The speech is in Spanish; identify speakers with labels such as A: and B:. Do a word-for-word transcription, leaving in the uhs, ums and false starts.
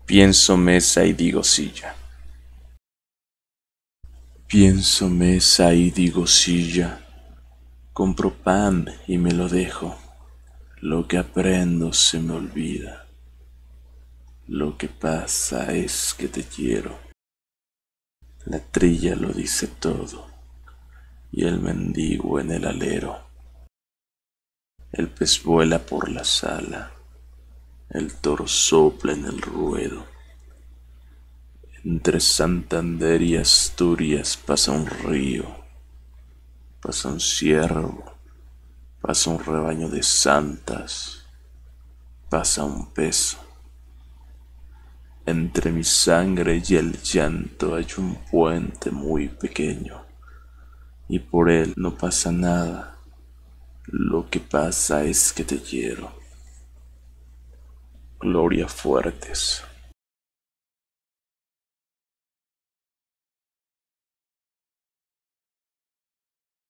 A: Pienso mesa y digo silla. Pienso mesa y digo silla. Compro pan y me lo dejo. Lo que aprendo se me olvida. Lo que pasa es que te quiero. La trilla lo dice todo. Y el mendigo en el alero. El pez vuela por la sala. El toro sopla en el ruedo. Entre Santander y Asturias pasa un río, pasa un ciervo, pasa un rebaño de santas, pasa un peso. Entre mi sangre y el llanto hay un puente muy pequeño, y por él no pasa nada. Lo que pasa es que te quiero. Gloria Fuertes.